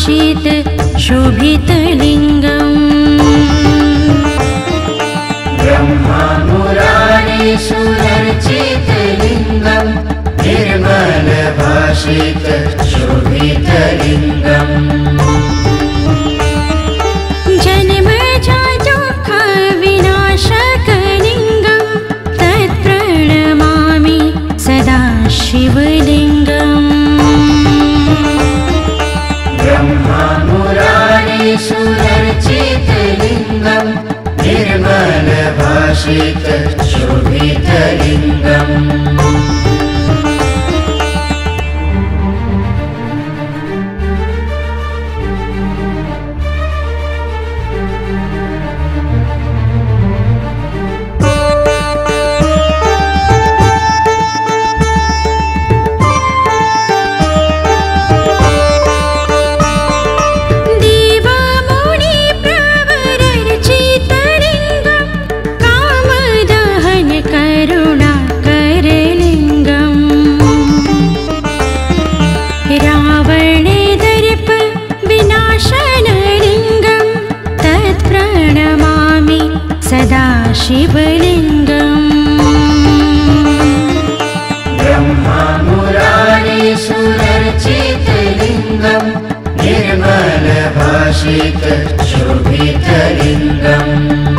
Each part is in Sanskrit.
भाषित शोभितलिङ्गम् ब्रह्मा मुरारिसुरर्चितलिङ्गम् निर्मल भाषित शोभितलिङ्गम् जन्म दुःख विनाशकलिङ्गं तत्प्रणमामि सदा शिवलिङ्गम् ब्रह्मा मुरारिसुरर्चितलिङ्गम् निर्मल भाषित शोभितलिङ्गम् शिवलिङ्गम् ब्रह्मा मुरारिसुरर्चितलिङ्गम् निर्मल भाषित शोभितलिङ्गम्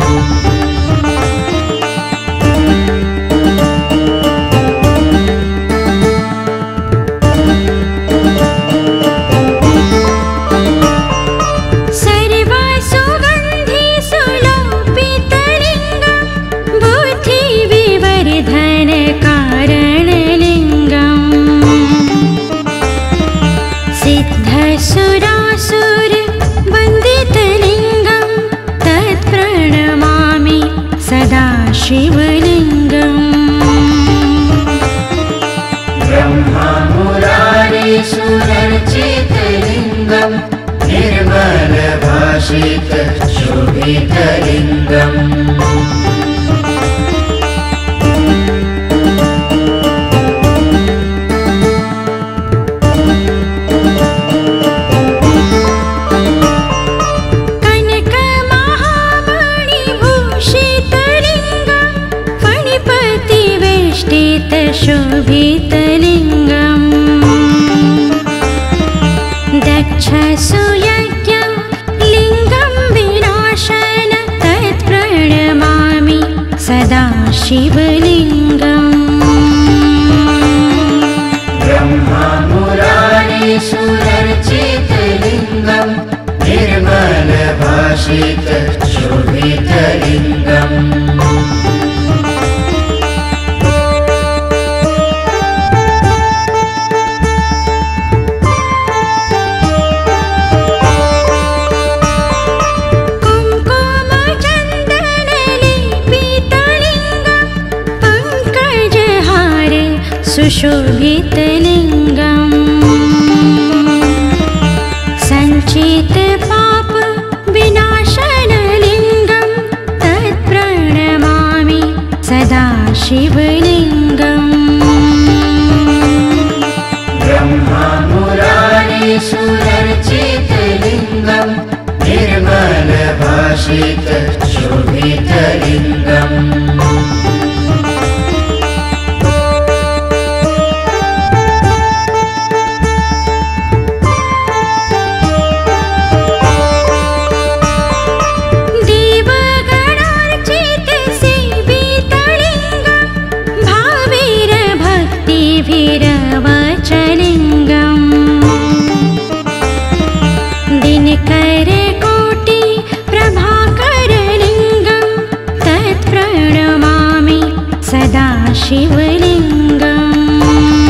सुरासुर वन्दितलिङ्गं तत्प्रणमामि सदा शिवलिङ्गम् ब्रह्मा मुरारिसुरर्चितलिङ्गम् निर्मल भाषित शोभितलिङ्गम् शोभितलिङ्गम् दक्ष सुयज्ञ लिङ्गं विनाशन तत्प्रणमामि सदा शिवलिङ्गम् ब्रह्मा मुरारिसुरर्चितलिङ्गम् निर्मल भाषित शोभितलिङ्गम् सुशोभितलिङ्गम् सञ्चित पाप विनाशनलिङ्गं तत्प्रणमामि सदा शिवलिङ्गम् ब्रह्मा मुरारिसुरर्चितलिङ्गम् निर्मल भाषित शोभितलिङ्गम् भीरवचलिङ्गम् दिनकर कोटि प्रभाकरलिङ्गं तत्प्रणमामि सदा शिवलिङ्गम्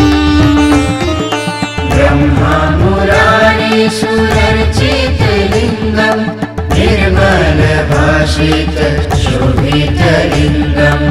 ब्रह्मा मुरारिसुरर्चितलिङ्गम् निर्मल भाषित शोभितलिङ्गम्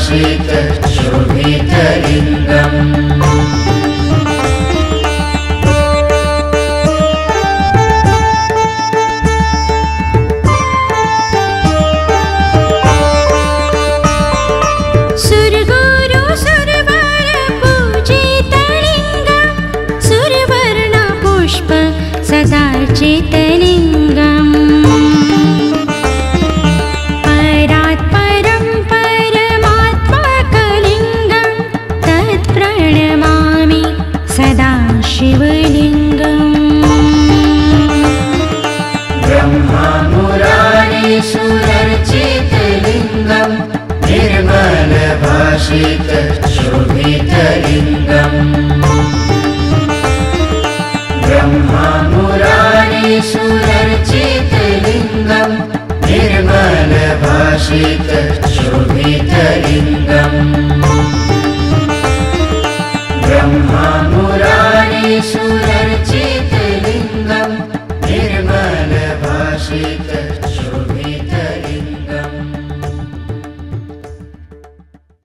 भाषित शोभितलिङ्गम् सुरगुरु सुरवर पूजितलिङ्गं सुरवर्ण पुष्प सदार्चितलिङ्गम् परात् परं परमात्मकलिङ्गं तत्प्रणमामि सदा शिवलिङ्गम् ब्रह्मा मुरारीसुरर्चितलिङ्गम् निर्मल भाषित शोभितलिङ्गम् ब्रह्मा मुरारीसुरर्चितलिङ्गम् निर्मल भाषित शोभितलिङ्गम् ब्रह्मा मुरारीसुर